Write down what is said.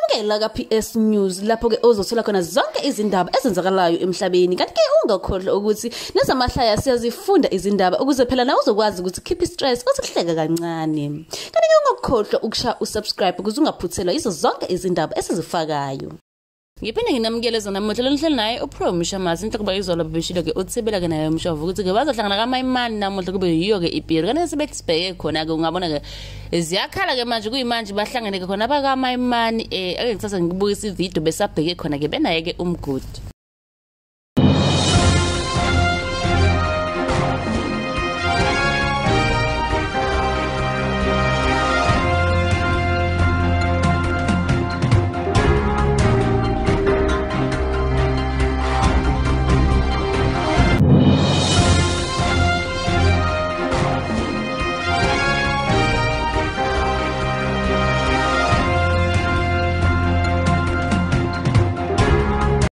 Bukela ka PS News lapho ke ozothola khona zonke izindaba ezenzakalayo emhlabeni. Kanti ke ungakhohlwa ukuthi nezamahlaya siyazifunda izindaba ukuze phela nawe uzokwazi ukuthi keep stress futhi kuhleka kancane. Kanti ke ungakhohlwa ukusha usubscribe ukuze ungaphuthelwa izo zonke izindaba esizifakayo. Ngiphinde nginamkeleza namuhla lonihleli naye uPromishamazi into kuba izolo bebeshilo ke uThibela ke naye Umshovo ukuthi ke bazohlangana kwamaimai namuhla kube yiyo ke ipiri kanti sebethi sibheke khona ke ungabona ke ziyakhala ke manje kuyimanje bahlangene ke khona abakamaimai ake ngithatha ngibukisa ivideo besabheke khona ke benaye ke umgodi.